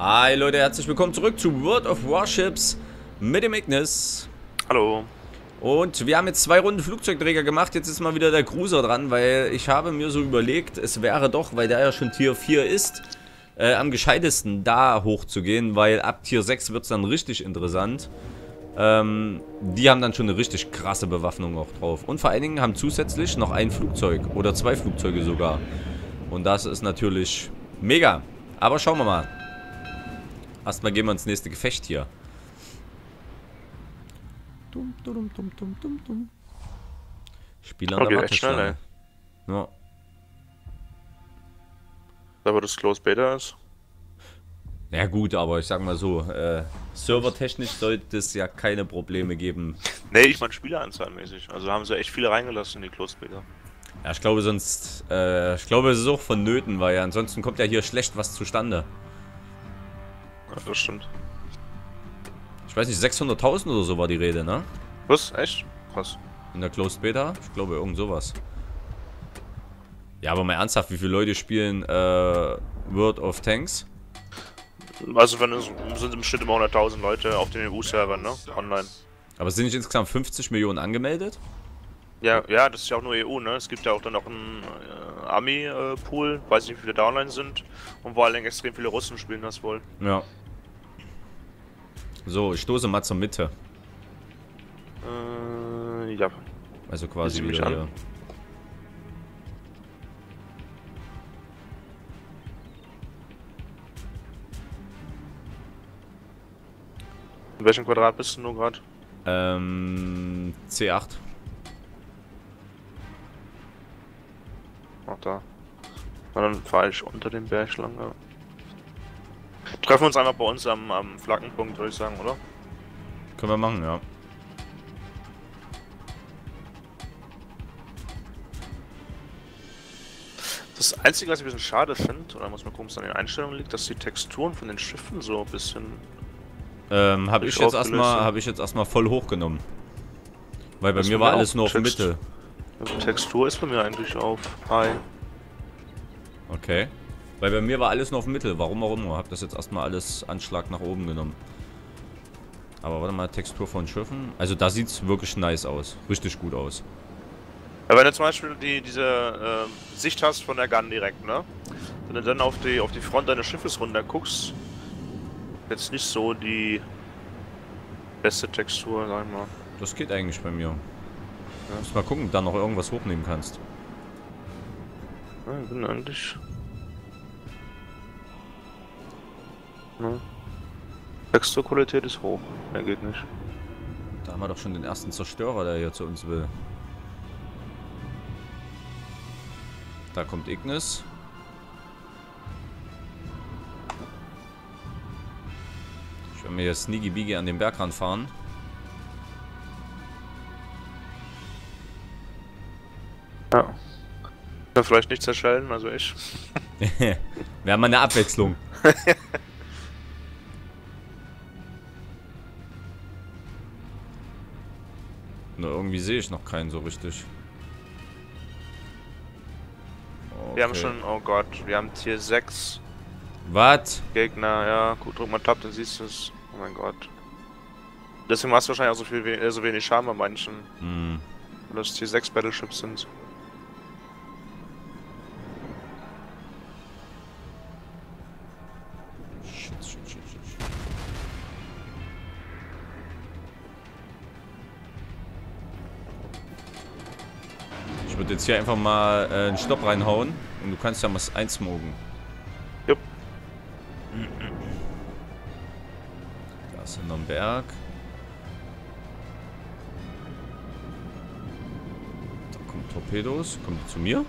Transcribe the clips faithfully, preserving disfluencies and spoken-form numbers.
Hi Leute, herzlich willkommen zurück zu World of Warships mit dem Ignis. Hallo. Und wir haben jetzt zwei Runden Flugzeugträger gemacht, jetzt ist mal wieder der Cruiser dran, weil ich habe mir so überlegt, es wäre doch, weil der ja schon Tier vier ist, äh, am gescheitesten da hochzugehen, weil ab Tier sechs wird es dann richtig interessant. Ähm, die haben dann schon eine richtig krasse Bewaffnung auch drauf. Und vor allen Dingen haben zusätzlich noch ein Flugzeug oder zwei Flugzeuge sogar. Und das ist natürlich mega. Aber schauen wir mal. Erstmal gehen wir ins nächste Gefecht hier. Dum, dum, dum, dum, dum, dum. Spieler an der Warteschlange. Ja. Aber das Closed Beta ist. Ja gut, aber ich sag mal so, äh, servertechnisch sollte es ja keine Probleme geben. Nee, ich meine spieleranzahlmäßig. Also haben sie echt viele reingelassen in die Closed Beta. Ja, ich glaube sonst, äh, ich glaube es ist auch vonnöten, weil ja ansonsten kommt ja hier schlecht was zustande. Ja, das stimmt. Ich weiß nicht, sechshunderttausend oder so war die Rede, ne? Was? Echt? Krass. In der Closed Beta? Ich glaube irgend sowas. Ja, aber mal ernsthaft, wie viele Leute spielen äh, World of Tanks? Also wenn es sind im Schnitt immer hunderttausend Leute auf den E U-Servern, ne? Online. Aber sind nicht insgesamt fünfzig Millionen angemeldet? Ja, ja, das ist ja auch nur E U, ne? Es gibt ja auch dann noch einen äh, Ami-Pool, weiß nicht, wie viele da online sind. Und vor allen Dingen extrem viele Russen spielen das wohl. Ja. So, ich stoße mal zur Mitte. Äh, ja. Also quasi mich wieder an? hier. In welchem Quadrat bist du gerade? Ähm, C acht. Ach, da. Na, dann fahre ich unter dem Berg lang, ja. Treffen wir uns einfach bei uns am, am Flaggenpunkt, würde ich sagen, oder? Können wir machen, ja. Das Einzige, was ich ein bisschen schade finde, oder muss man gucken, was an den Einstellungen liegt, dass die Texturen von den Schiffen so ein bisschen... Ähm, habe ich jetzt erstmal, sind. habe ich jetzt erstmal voll hochgenommen. Weil bei Das mir ist war mir alles auch nur auf Text- Mitte. Also Textur ist bei mir eigentlich auf High. Okay. Weil bei mir war alles nur auf Mittel. Warum auch immer. Hab das jetzt erstmal alles Anschlag nach oben genommen. Aber warte mal, Textur von Schiffen. Also da sieht es wirklich nice aus. Richtig gut aus. Ja, wenn du zum Beispiel die, diese äh, Sicht hast von der Gun direkt, ne? Wenn du dann auf die, auf die Front deines Schiffes runter guckst, jetzt nicht so die beste Textur, sag ich mal. Das geht eigentlich bei mir. Ja, muss mal gucken, ob du da noch irgendwas hochnehmen kannst. Ja, ich bin eigentlich... Ne? Texturqualität ist hoch. Mehr geht nicht. Da haben wir doch schon den ersten Zerstörer, der hier zu uns will. Da kommt Ignis. Ich werde mir hier Sneaky Beaky an den Berg ranfahren. Ja. Ja, vielleicht nicht zerschellen, also ich. Wir haben mal eine Abwechslung. Nur irgendwie sehe ich noch keinen so richtig. Okay. Wir haben schon, oh Gott, wir haben Tier sechs Was? Gegner, ja, gut, drück mal Tab, dann siehst du es. Oh mein Gott. Deswegen hast du wahrscheinlich auch so, viel, äh, so wenig Schaden bei manchen, Hm. weil das Tier sechs Battleships sind. Shit, shit, shit, shit, shit. Ich würde jetzt hier einfach mal äh, einen Stopp reinhauen und du kannst ja mal einsmogen. Jupp. Da ist noch ein Berg. Da kommen Torpedos. Kommt die zu mir?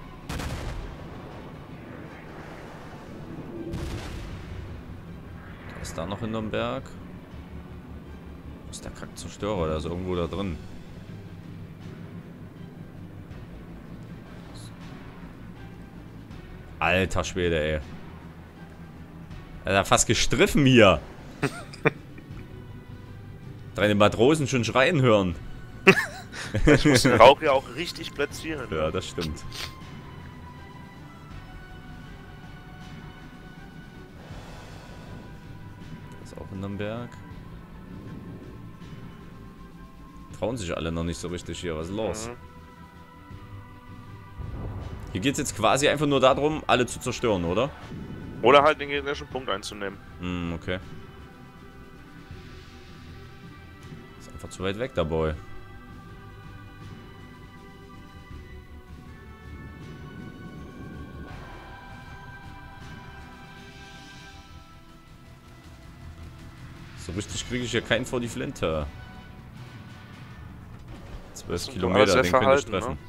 Da ist da noch hinterm Berg. Wo ist der Kackzerstörer? Der ist irgendwo da drin. Alter Schwede, ey. Er hat fast gestriffen hier. Deine Matrosen schon schreien hören. Ich muss den Rauch ja auch richtig platzieren. Ja, das stimmt. Ist auch hinterm Berg. Trauen sich alle noch nicht so richtig hier. Was ist los? Mhm. Hier geht es jetzt quasi einfach nur darum, alle zu zerstören, oder? Oder halt den gegnerischen Punkt einzunehmen. Hm, okay. Ist einfach zu weit weg, der Boy. So richtig kriege ich hier keinen vor die Flinte. zwölf Kilometer, den könnte ich treffen. Ne?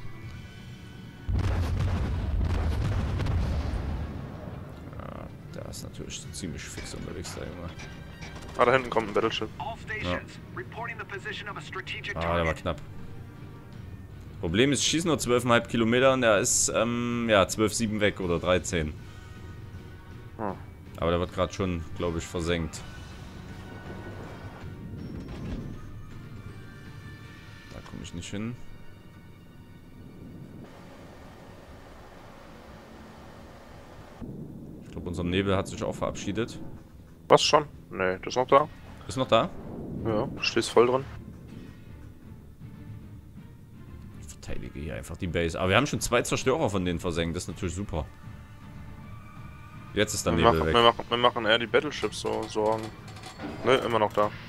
Der ist natürlich ziemlich fix unterwegs, der Junge. Ah, da hinten kommt ein Battleship. Ja. Ah, der war knapp. Problem ist, ich schieße nur zwölf Komma fünf Kilometer und der ist, ähm, ja, zwölf Komma sieben weg oder dreizehn. Oh. Aber der wird gerade schon, glaube ich, versenkt. Da komme ich nicht hin. Ich glaube, unser Nebel hat sich auch verabschiedet. Was schon? Nee, das ist noch da. Ist noch da? Ja, du stehst voll drin. Ich verteidige hier einfach die Base. Aber wir haben schon zwei Zerstörer von denen versenkt. Das ist natürlich super. Jetzt ist der wir Nebel machen, weg. Wir machen, wir machen eher die Battleships so Sorgen. Ne, immer noch da.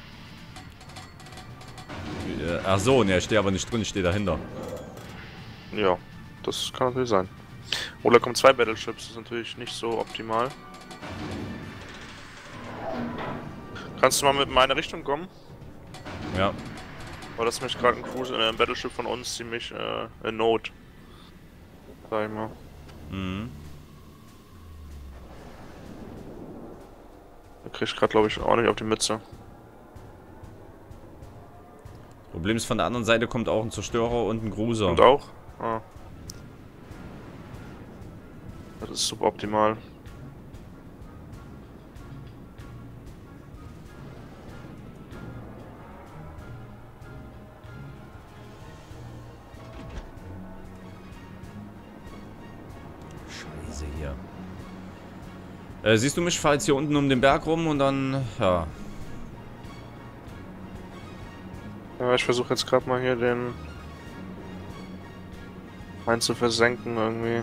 Ach so, ne, ich stehe aber nicht drin, ich stehe dahinter. Ja, das kann natürlich sein. Oder kommen zwei Battleships, das ist natürlich nicht so optimal. Kannst du mal mit meiner Richtung kommen? Ja. Weil das ist nämlich gerade ein Cruise, äh, ein Battleship von uns ziemlich äh, in Not. Sag ich mal. Mhm. Da krieg ich gerade, glaube ich, auch nicht auf die Mütze. Problem ist, von der anderen Seite kommt auch ein Zerstörer und ein Cruiser. Und auch? Ah. Das ist suboptimal. Scheiße hier. Äh, siehst du mich? Ich fahr jetzt hier unten um den Berg rum und dann, ja. Ja, ich versuche jetzt gerade mal hier den einen zu versenken irgendwie.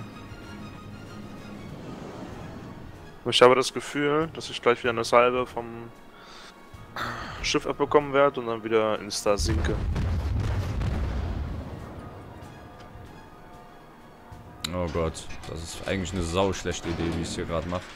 Ich habe das Gefühl, dass ich gleich wieder eine Salve vom Schiff abbekommen werde und dann wieder insta sinke. Oh Gott, das ist eigentlich eine sau schlechte Idee, wie ich es hier gerade mache.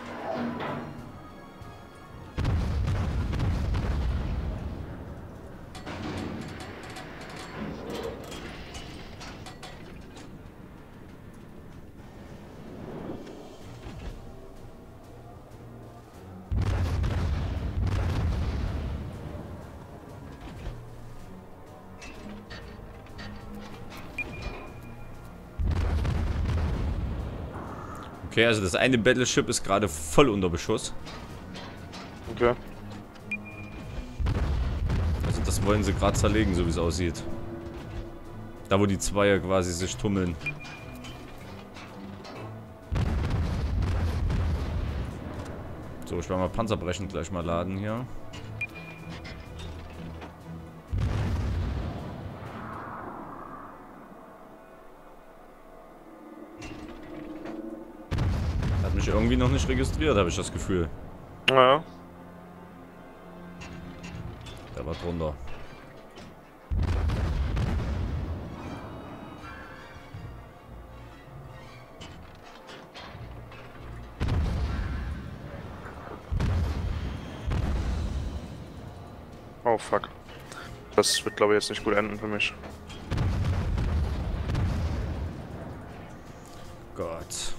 Okay, also das eine Battleship ist gerade voll unter Beschuss. Okay. Also das wollen sie gerade zerlegen, so wie es aussieht. Da wo die Zweier quasi sich tummeln. So, ich werde mal Panzerbrechen gleich mal laden hier. Hat mich irgendwie noch nicht registriert, habe ich das Gefühl. Naja. Der war drunter. Oh fuck. Das wird, glaube ich, jetzt nicht gut enden für mich. Gott.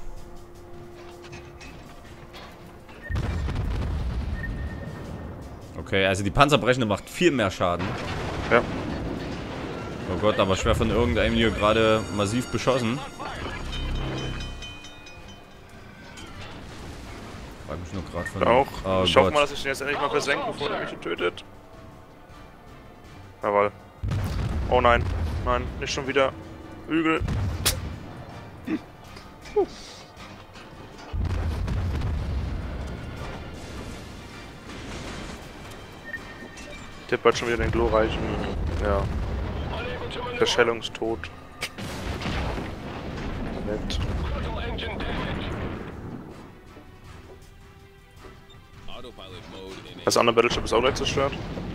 Okay, also die Panzerbrechende macht viel mehr Schaden. Ja. Oh Gott, aber ich werde von irgendeinem hier gerade massiv beschossen. Frag mich nur gerade von... Auch. Oh ich Gott. hoffe mal, dass ich den jetzt endlich mal versenke, bevor der mich tötet. Jawohl. Oh nein. Nein, nicht schon wieder. Hügel. Puh. Der hat bald schon wieder den glorreichen, ja, Verschellungstod. Nett. Das andere Battleship ist auch gleich zerstört.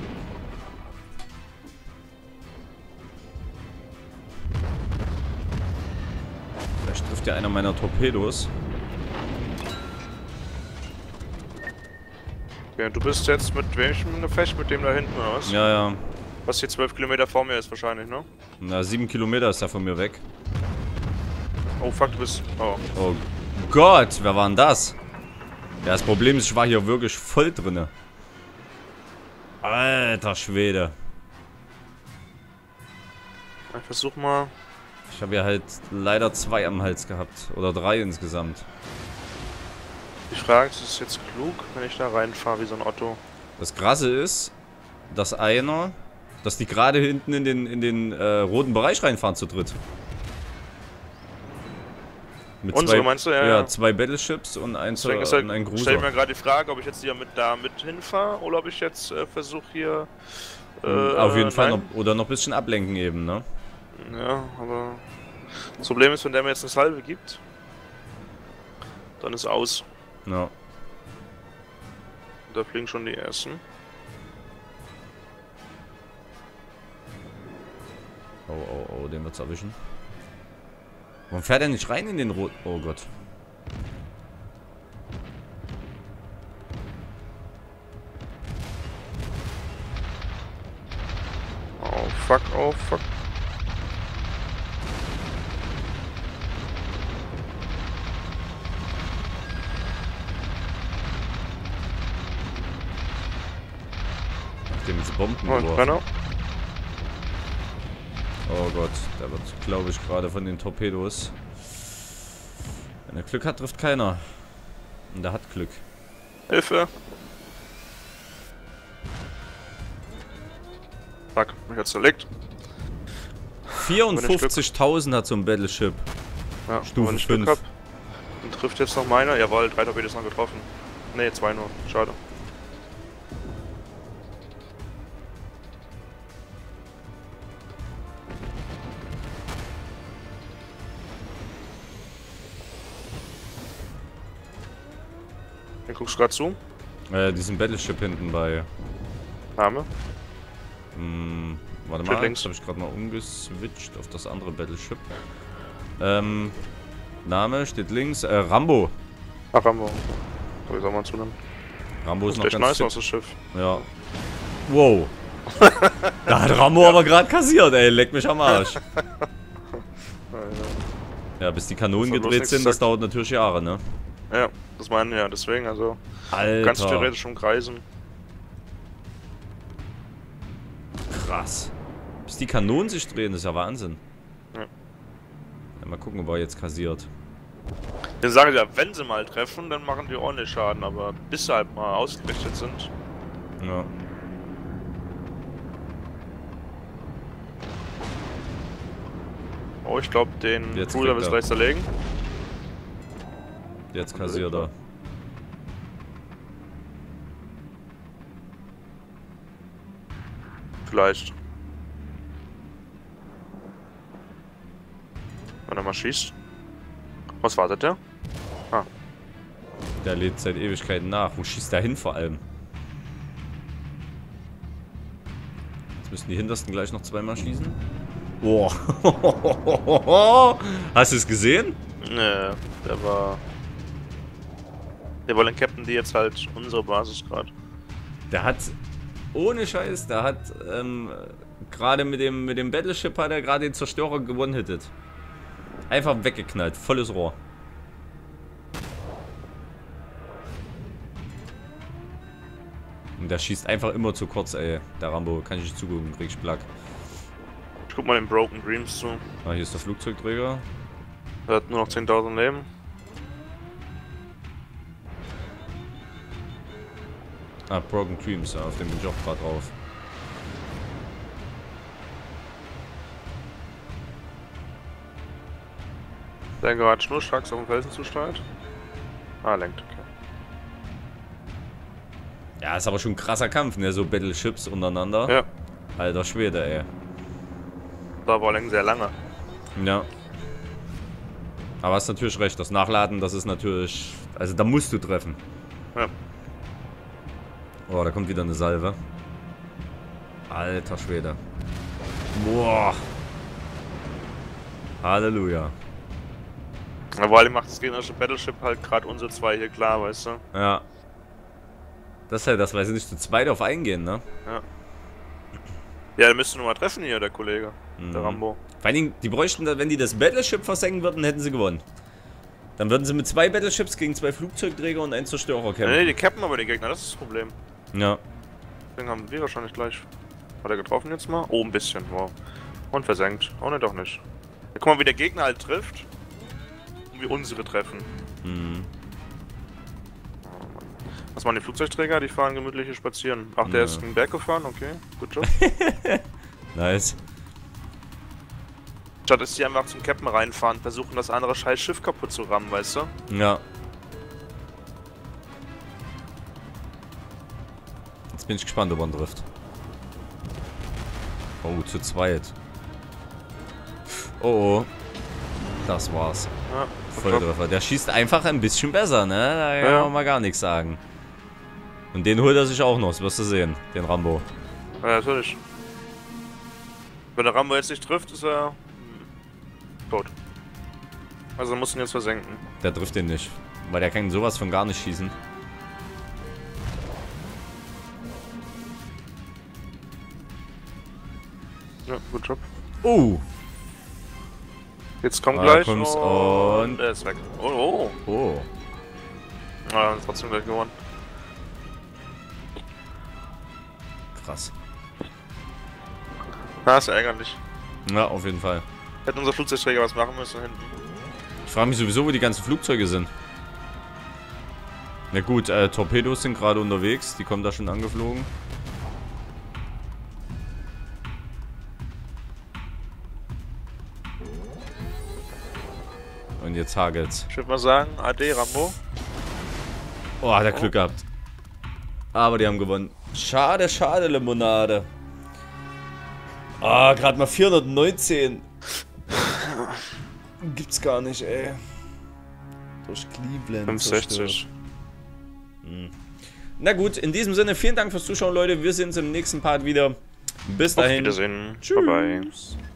Vielleicht trifft ja einer meiner Torpedos. Ja, du bist jetzt mit welchem Gefecht? Mit dem da hinten, oder was? Ja, ja. Was hier zwölf Kilometer vor mir ist wahrscheinlich, ne? Na, sieben Kilometer ist er von mir weg. Oh fuck, du bist... Oh. Oh Gott, wer war denn das? Ja, das Problem ist, ich war hier wirklich voll drinne. Alter Schwede. Ich versuch mal... Ich habe ja halt leider zwei am Hals gehabt. Oder drei insgesamt. Die Frage ist, ist es jetzt klug, wenn ich da reinfahre wie so ein Otto? Das Krasse ist, dass einer... Dass die gerade hinten in den, in den äh, roten Bereich reinfahren zu dritt. Mit Unsere zwei, meinst du? Ja, ja, ja. zwei Battleships und ein, Deswegen ist äh, halt, und ein stell Cruiser. mir gerade die Frage, ob ich jetzt hier mit da mit hinfahre oder ob ich jetzt äh, versuche hier... Äh, Auf jeden Fall nein. noch, oder noch ein bisschen ablenken eben, ne? Ja, aber... Das Problem ist, wenn der mir jetzt eine Salve gibt, dann ist aus. Ja. Da fliegen schon die ersten. Oh, oh, oh, den wird's erwischen. Warum fährt er nicht rein in den roten? Oh Gott. Oh fuck, oh fuck. Dem ist Bomben Oh, geworfen. Brenner. Oh Gott, der wird, glaube ich, gerade von den Torpedos. Wenn er Glück hat, trifft keiner. Und der hat Glück. Hilfe! Fuck, mich hat's zerlegt. vierundfünfzigtausend hat so ein Battleship. Ja, Stufe wenn ich Glück fünf. hab, dann trifft jetzt noch meiner. Jawohl, drei Torpedos noch getroffen. Ne, zwei nur. Schade. Hier guckst du gerade zu. Äh, diesen Battleship hinten bei. Name. Hm, warte Steht mal, links. jetzt habe ich gerade mal umgeswitcht auf das andere Battleship. Ähm, Name steht links. Äh, Rambo. Ach, Rambo. Kann ich auch mal zunehmen. Rambo ist Das noch ist echt ganz nice fit. aus das Schiff. Ja. Wow. Da hat Rambo aber gerade kassiert, ey. Leck mich am Arsch. Ja, bis die Kanonen Das hat bloß gedreht nichts sind, das gesagt. dauert natürlich Jahre, ne? Ja, das meine ich ja. Deswegen, also Alter. ganz theoretisch umkreisen. Krass. Bis die Kanonen sich drehen, das ist ja Wahnsinn. Ja. Ja, mal gucken, ob er jetzt kassiert. Wir sagen ja, wenn sie mal treffen, dann machen die ordentlich Schaden, aber bis sie halt mal ausgerichtet sind. Ja. Oh, ich glaube, den Jetzt Cruiser kriegt wird er. gleich zerlegen. Jetzt kassiert er. Vielleicht. Wenn er mal schießt. Was wartet der? Ah, Der lädt seit Ewigkeiten nach. Wo schießt der hin vor allem? Jetzt müssen die Hintersten gleich noch zweimal schießen. Boah. Hast du es gesehen? ne, der war... Der wollen Captain die jetzt halt unsere Basis gerade. Der hat, ohne Scheiß, der hat ähm, gerade mit dem, mit dem Battleship hat er gerade den Zerstörer gewonnen-hittet. Einfach weggeknallt, volles Rohr. Und der schießt einfach immer zu kurz, ey. Der Rambo, kann ich nicht zugucken, krieg ich Plack. Ich guck mal den Broken Dreams zu. Ah, hier ist der Flugzeugträger. Er hat nur noch zehntausend Leben. Ah, Broken Dreams, ja, auf dem bin ich auch gerade drauf. Der gerade schnurstracks auf dem Felsen zusteuert. Ah, lenkt, okay. Ja, ist aber schon ein krasser Kampf, ne? So Battleships untereinander. Ja. Alter Schwede, ey. Da war lang sehr lange. Ja. Aber hast natürlich recht, das Nachladen, das ist natürlich... Also da musst du treffen. Ja. Oh, da kommt wieder eine Salve. Alter Schwede. Boah. Halleluja. Ja, vor allem macht das gegnerische Battleship halt gerade unsere zwei hier klar, weißt du? Ja. Das ist halt das, weil sie nicht zu zweit auf eingehen, ne? Ja. Ja, der müsste nur mal treffen hier, der Kollege. Mhm. Der Rambo. Vor allen Dingen, die bräuchten, wenn die das Battleship versenken würden, hätten sie gewonnen. Dann würden sie mit zwei Battleships gegen zwei Flugzeugträger und einen Zerstörer kämpfen. Nee, nee, die cappen aber die Gegner, das ist das Problem. Ja. Deswegen haben wir wahrscheinlich gleich. Hat er getroffen jetzt mal? Oh, ein bisschen, wow. Und versenkt. Oh, ne, doch nicht. Ja, guck mal, wie der Gegner halt trifft. Und wie unsere treffen. Mhm. Was machen die Flugzeugträger? Die fahren gemütlich hier spazieren. Ach, der Ja. ist einen Berg gefahren? Okay, gut Job. Nice. Statt dass die einfach zum Captain reinfahren, versuchen das andere scheiß Schiff kaputt zu rammen, weißt du? Ja. Jetzt bin ich gespannt, ob er ihn trifft. Oh, zu zweit. Oh, oh. Das war's. Ja, Volltreffer. Der schießt einfach ein bisschen besser, ne? Da kann Ja. man mal gar nichts sagen. Und den holt er sich auch noch, das wirst du sehen, den Rambo. ja, natürlich. Wenn der Rambo jetzt nicht trifft, ist er hm, tot. Also muss ihn jetzt versenken. Der trifft den nicht, weil der kann sowas von gar nicht schießen. Ja, gut Job. Oh! Jetzt kommt Ah, gleich kommt's und und- er ist weg. Oh, oh. Oh. Ah, haben trotzdem gleich gewonnen. Krass. Na, ist ja ärgerlich. Ja, auf jeden Fall. Hätten unser Flugzeugträger was machen müssen hinten. Ich frage mich sowieso, wo die ganzen Flugzeuge sind. Na gut, äh, Torpedos sind gerade unterwegs. Die kommen da schon angeflogen. Und jetzt hagelt's. Ich würde mal sagen, Ade, Rambo. Oh, hat er Glück gehabt. Aber die haben gewonnen. Schade, schade, Limonade. Ah, gerade mal vierhundertneunzehn. Gibt's gar nicht, ey. Durch Cleveland. fünfhundertsechzig. Hm. Na gut, in diesem Sinne, vielen Dank fürs Zuschauen, Leute. Wir sehen uns im nächsten Part wieder. Bis Auf dahin. Wiedersehen. Tschüss. Bye bye.